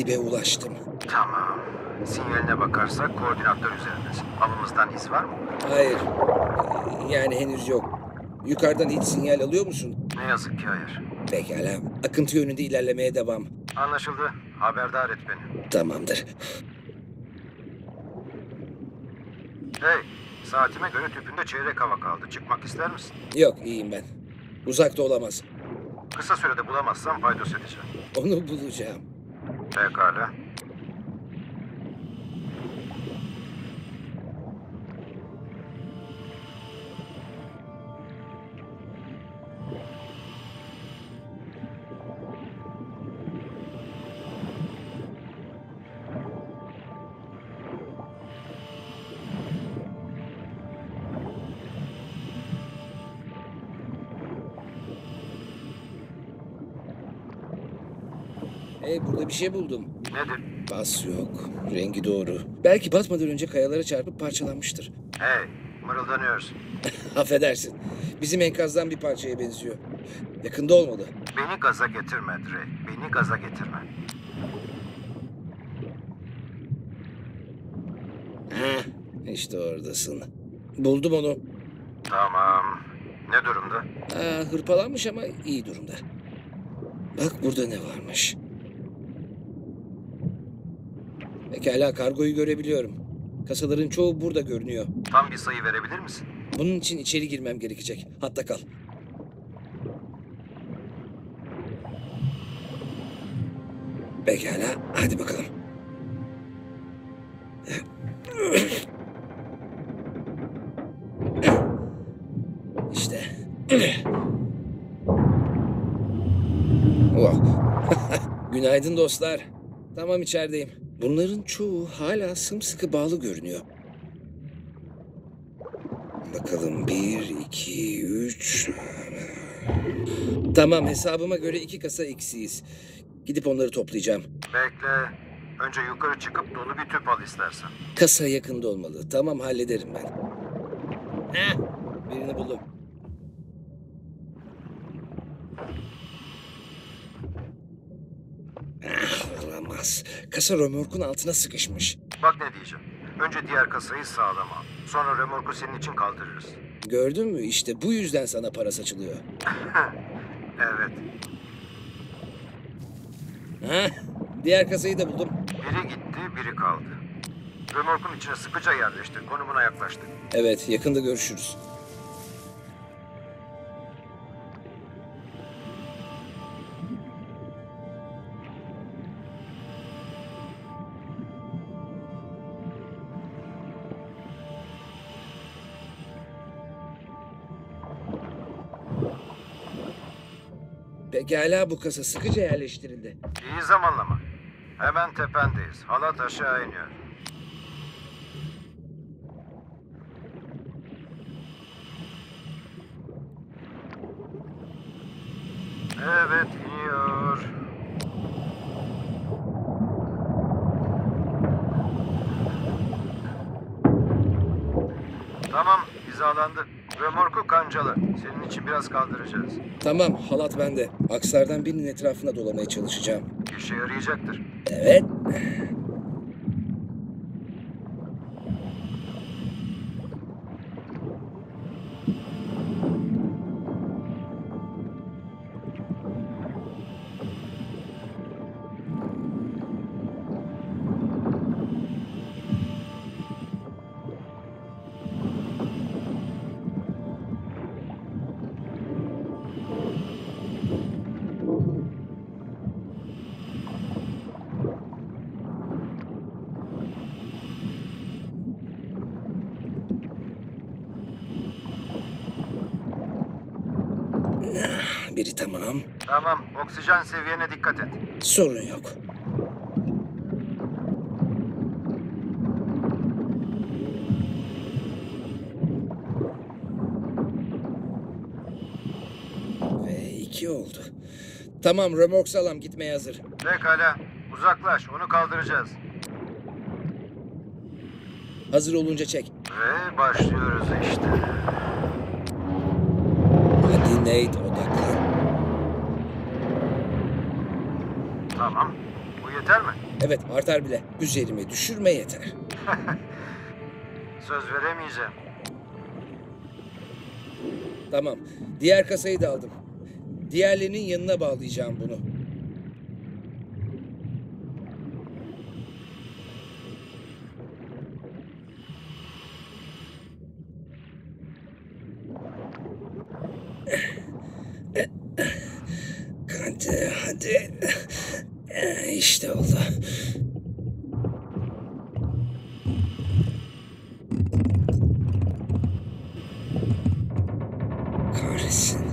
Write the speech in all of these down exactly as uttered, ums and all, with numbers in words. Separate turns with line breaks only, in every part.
dibe ulaştım.
Tamam. Sinyaline bakarsak koordinatlar üzerindesin. Avımızdan iz var mı?
Hayır. Yani henüz yok. Yukarıdan hiç sinyal alıyor musun?
Ne yazık ki hayır.
Pekala. Akıntı yönünde ilerlemeye devam.
Anlaşıldı. Haberdar et beni.
Tamamdır.
Hey, saatime göre tüpünde çeyrek hava kaldı. Çıkmak ister misin?
Yok, iyiyim ben. Uzakta olamaz.
Kısa sürede bulamazsam paydos edeceğim.
Onu bulacağım.
Pekala.
Hey, burada bir şey buldum.
Nedir?
Bas yok. Rengi doğru. Belki batmadan önce kayalara çarpıp parçalanmıştır.
Hey, mırıldanıyorsun.
Affedersin. Bizim enkazdan bir parçaya benziyor. Yakında olmalı.
Beni gaza getirme Dre. Beni gaza getirme.
Heh, işte oradasın. Buldum onu.
Tamam. Ne durumda?
Aa, hırpalanmış ama iyi durumda. Bak burada ne varmış. Pekala, kargoyu görebiliyorum. Kasaların çoğu burada görünüyor.
Tam bir sayı verebilir misin?
Bunun için içeri girmem gerekecek. Hatta kal. Pekala, hadi bakalım. İşte. Oh. Günaydın dostlar. Tamam, içerideyim. Bunların çoğu hala sımsıkı bağlı görünüyor. Bakalım bir, iki, üç... Tamam, hesabıma göre iki kasa eksiyiz. Gidip onları toplayacağım.
Bekle. Önce yukarı çıkıp dolu bir tüp al istersen.
Kasa yakında olmalı. Tamam, hallederim ben. Heh, birini buldum. Ah, olamaz. Kasa römorkun altına sıkışmış.
Bak ne diyeceğim. Önce diğer kasayı sağlam al. Sonra remorku senin için kaldırırız.
Gördün mü? İşte bu yüzden sana para saçılıyor.
Evet.
Heh, diğer kasayı da buldum.
Biri gitti, biri kaldı. Remorkun içine sıkıca yerleştir. Konumuna yaklaştık.
Evet, yakında görüşürüz. Pekala, bu kasa sıkıca yerleştirildi.
İyi zamanlama. Hemen tependeyiz. Halat aşağı iniyor. Evet, iniyor. Tamam, hizalandı. Römorku kancalı. Senin için biraz kaldıracağız.
Tamam, halat bende. Akslardan birinin etrafına dolamaya çalışacağım.
İşe yarayacaktır.
Evet. Biri tamam.
Tamam, oksijen seviyene dikkat et.
Sorun yok. Ve iki oldu. Tamam, römork sağlam, gitmeye hazır.
Pekala, uzaklaş, onu kaldıracağız.
Hazır olunca çek.
Ve başlıyoruz işte.
Hadi Nate, odaklan.
Tamam, bu yeter mi?
Evet, artar bile. Üzerime düşürme yeter.
Söz veremeyeceğim.
Tamam. Diğer kasayı da aldım. Diğerlerinin yanına bağlayacağım bunu. Hadi, hadi. İşte oldu. Kahretsin.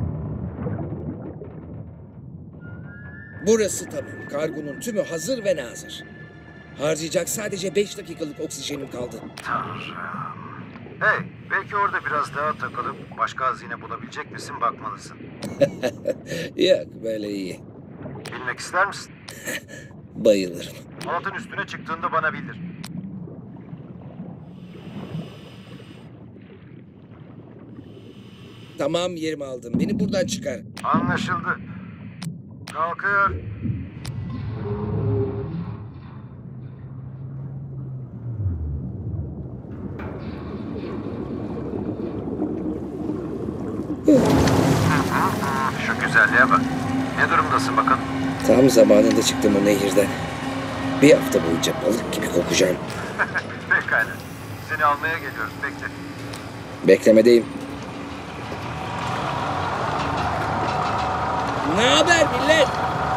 Burası tamam. Kargonun tümü hazır ve nazır. Harcayacak sadece beş dakikalık oksijenim kaldı.
Tanrım. Hey, belki orada biraz daha takılıp başka hazine bulabilecek misin bakmalısın.
Yok, böyle iyi.
Bilmek ister misin?
Bayılırım.
Altın üstüne çıktığında bana bildir.
Tamam, yerimi aldım. Beni buradan çıkar.
Anlaşıldı. Kalkıyor. Şu güzelliğe bak. Ne durumdasın bakalım?
Tam zamanında çıktım o nehirden. Bir hafta boyunca balık gibi kokacağım.
Pekala. Seni almaya geliyoruz. Bekle.
Beklemedeyim. Ne haber millet?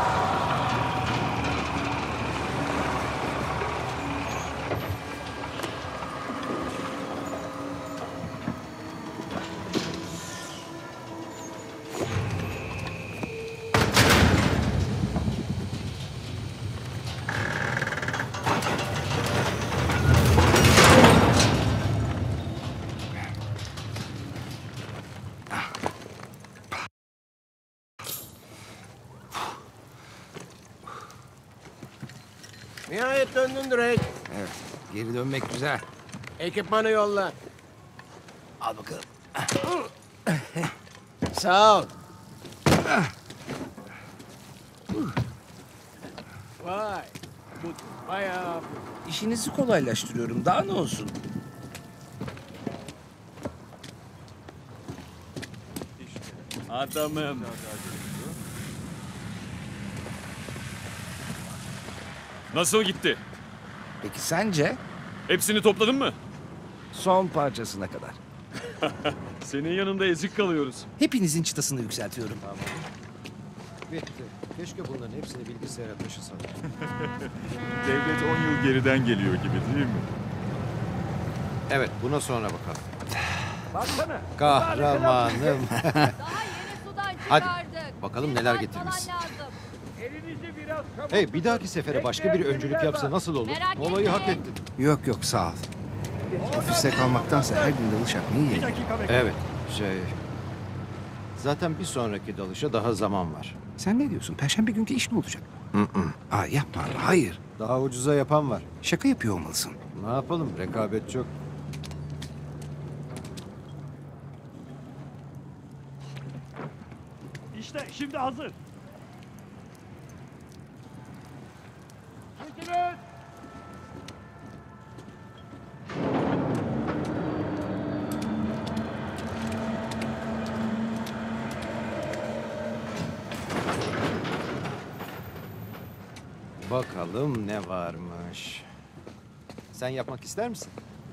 Nihayet döndün Drake.
Evet, geri dönmek güzel.
Ekipmanı yolla.
Al bakalım.
Sağ ol. Vay. Bu bayağı...
İşinizi kolaylaştırıyorum, daha ne olsun?
Adamım. Nasıl gitti?
Peki sence?
Hepsini topladın mı?
Son parçasına kadar.
Senin yanında ezik kalıyoruz.
Hepinizin çıtasını yükseltiyorum.
Bitti. Keşke bunların hepsini bilgisayara taşısak.
Devlet on yıl geriden geliyor gibi değil mi?
Evet, buna sonra bakalım.
Baksana.
Kahramanım.
Daha yeni sudan
Hadi,
çıkardık.
bakalım
Bir
neler
saat
getirmişsin.
falan lazım.
Elinizi biraz çabuk.
Hey, bir dahaki sefere başka bir öncülük yapsa nasıl olur?
Merak
Olayı hak
etmeyin.
ettin.
Yok yok, sağ ol. Ofiste kalmaktansa her gün dalış yapmayı yeğlerim.
Evet, şey... Zaten bir sonraki dalışa daha zaman var.
Sen ne diyorsun? Perşembe günkü iş mi olacak? Aa, yapma, hayır.
Daha ucuza yapan var.
Şaka yapıyor olmalısın.
Ne yapalım, rekabet çok.
İşte şimdi hazır.
Bakalım ne varmış. Sen yapmak ister misin?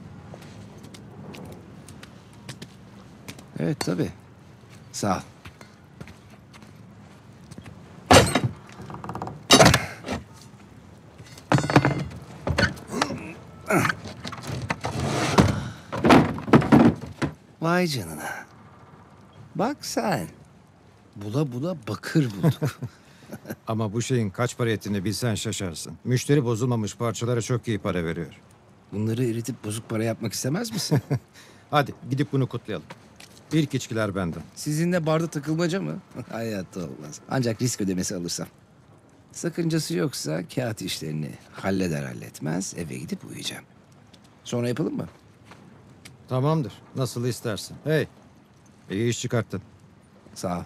Evet, tabii. Sağ ol. Vay canına. Bak sen. Bula bula bakır bulduk.
Ama bu şeyin kaç para ettiğini bilsen şaşarsın. Müşteri bozulmamış parçalara çok iyi para veriyor.
Bunları eritip bozuk para yapmak istemez misin?
Hadi gidip bunu kutlayalım. İlk içkiler benden.
Sizinle barda takılmaca mı? Hayatta olmaz. Ancak risk ödemesi alırsam. Sakıncası yoksa kağıt işlerini halleder halletmez eve gidip uyuyacağım. Sonra yapalım mı?
Tamamdır. Nasıl istersin. Hey, iyi iş çıkarttın.
Sağ ol.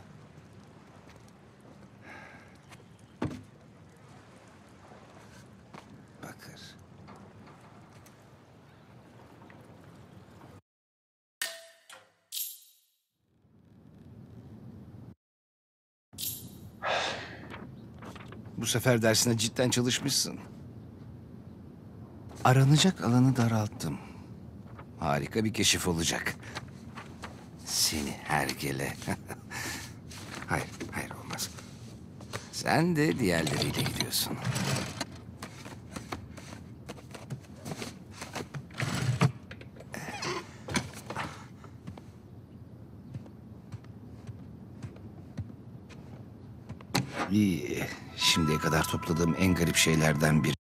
Bu sefer dersine cidden çalışmışsın. Aranacak alanı daralttım. Harika bir keşif olacak. Seni hergele. Hayır, hayır olmaz. Sen de diğerleriyle gidiyorsun. İyi. Şimdiye kadar topladığım en garip şeylerden biri.